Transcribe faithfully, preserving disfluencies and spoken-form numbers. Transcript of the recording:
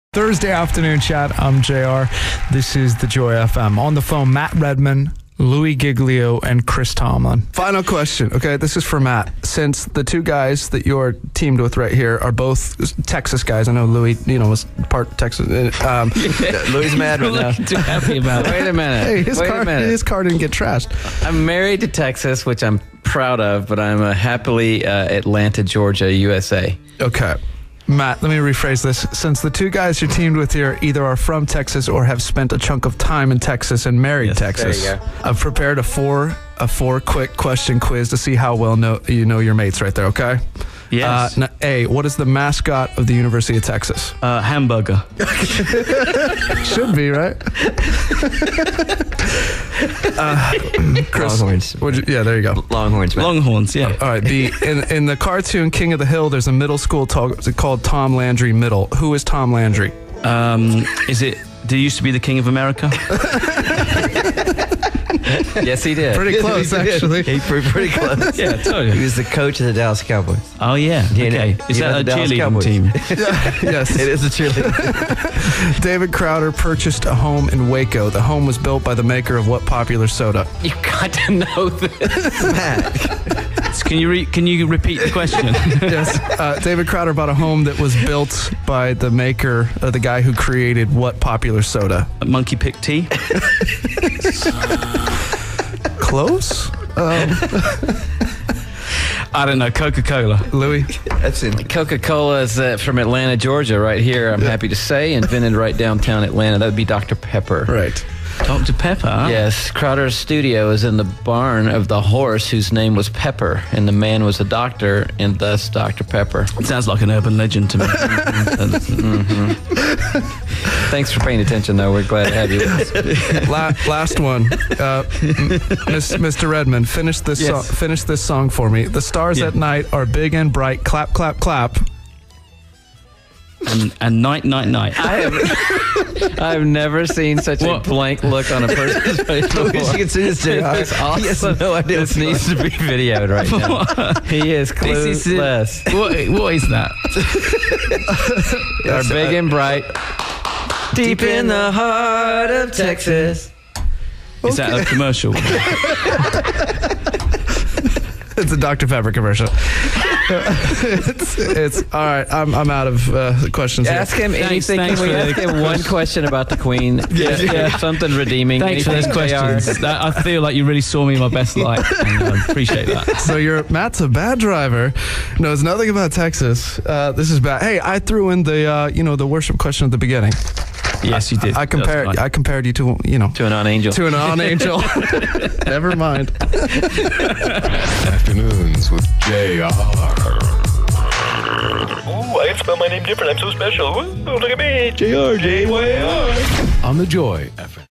Thursday afternoon chat. I'm J R. This is the Joy F M. On the phone, Matt Redman, Louis Giglio, and Chris Tomlin. Final question. Okay, this is for Matt. Since the two guys that you're teamed with right here are both Texas guys, I know Louis, you know, was part Texas. Um, yeah, Louis mad right now. Too happy about it. Wait a minute. Hey, his Wait car, a minute. his car didn't get trashed. I'm married to Texas, which I'm proud of, but I'm a happily uh, Atlanta, Georgia, U S A. Okay. Matt, let me rephrase this. Since the two guys you're teamed with here either are from Texas or have spent a chunk of time in Texas and married Yes, Texas, there you go. I've prepared a four a four quick question quiz to see how well know, you know your mates right there, okay? Yes. Uh, now, A, what is the mascot of the University of Texas? Uh, hamburger. Should be, right? uh, Chris, Longhorns. what'd you- yeah, there you go. Longhorns, man. Longhorns, yeah. All right, B, in, in the cartoon King of the Hill, there's a middle school to- called Tom Landry Middle. Who is Tom Landry? Um, is it, did he used to be the King of America? Yes, he did. Pretty close, actually. He pretty, pretty close. Yeah, totally. He was the coach of the Dallas Cowboys. Oh, yeah. Yeah, Okay. Is you know that a the Dallas cheerleading Cowboys. team? Yes. It is a cheerleader. David Crowder purchased a home in Waco. The home was built by the maker of what popular soda? You got to know this. Matt. Can you re- can you repeat the question? Yes. Uh, David Crowder bought a home that was built by the maker, uh, the guy who created what popular soda? Monkey pick tea? Close? Um, I don't know. Coca-Cola. Louis? That's in. Coca-Cola is uh, from Atlanta, Georgia, right here, I'm happy to say, invented right downtown Atlanta. That would be Doctor Pepper. Right. Doctor Pepper? Yes, Crowder's studio is in the barn of the horse whose name was Pepper, and the man was a doctor, and thus Doctor Pepper. It sounds like an urban legend to me. Mm-hmm. Thanks for paying attention, though. We're glad to have you with us. La- last one. Uh, m- Miss- Mister Redmond, finish this, Yes. so- finish this song for me. The stars Yeah. at night are big and bright. Clap, clap, clap. And, and night, night, night. I have, I've never seen such What? a blank look on a person's face before. You can see this, J R. It's awesome. He has no idea This what's going needs to be videoed right now. He is This is it. clueless. what, what is that? Are big and bright. Deep in the heart of Texas. Is that a commercial? It's a Doctor Pepper commercial. it's, it's all right. I'm I'm out of uh, questions. here. Ask him Thanks- anything. thanks Can we for ask the- him one question about the Queen? Yeah. yeah. Something redeeming. Thanks for those Anything, J R? questions. That, I feel like you really saw me in my best light. And I appreciate that. So you're Matt's a bad driver, knows nothing about Texas. Uh, this is bad. Hey, I threw in the uh, you know the worship question at the beginning. Yes, you did. I compared That's fine. I compared you to you know To an on-angel. to an on-angel. Never mind. Afternoons with J R. Ooh, I can spell my name different. I'm so special. Ooh, look at me. J R, J Y R. On the Joy F M.